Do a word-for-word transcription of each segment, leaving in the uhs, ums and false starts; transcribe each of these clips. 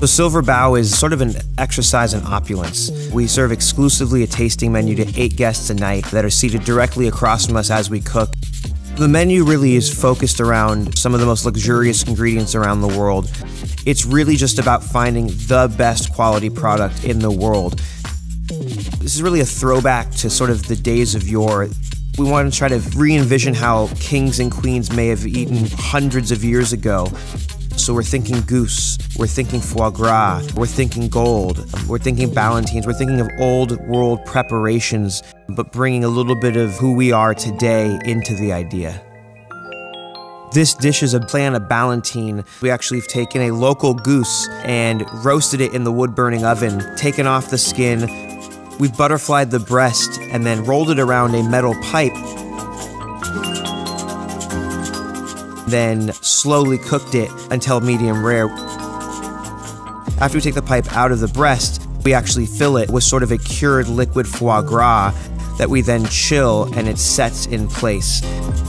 The Silver Bow is sort of an exercise in opulence. We serve exclusively a tasting menu to eight guests a night that are seated directly across from us as we cook. The menu really is focused around some of the most luxurious ingredients around the world. It's really just about finding the best quality product in the world. This is really a throwback to sort of the days of yore. We want to try to re-envision how kings and queens may have eaten hundreds of years ago. So we're thinking goose, we're thinking foie gras, we're thinking gold, we're thinking ballantines, we're thinking of old world preparations, but bringing a little bit of who we are today into the idea. This dish is a play on a ballantine. We actually have taken a local goose and roasted it in the wood-burning oven, taken off the skin. We've butterflied the breast and then rolled it around a metal pipe, then slowly cooked it until medium rare. After we take the pipe out of the breast, we actually fill it with sort of a cured liquid foie gras that we then chill and it sets in place.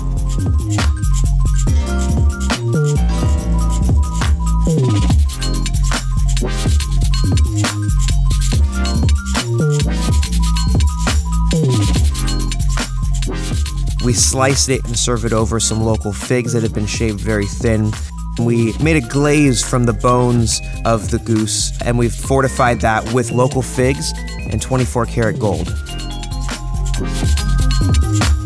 We slice it and serve it over some local figs that have been shaved very thin. We made a glaze from the bones of the goose, and we've fortified that with local figs and twenty-four karat gold.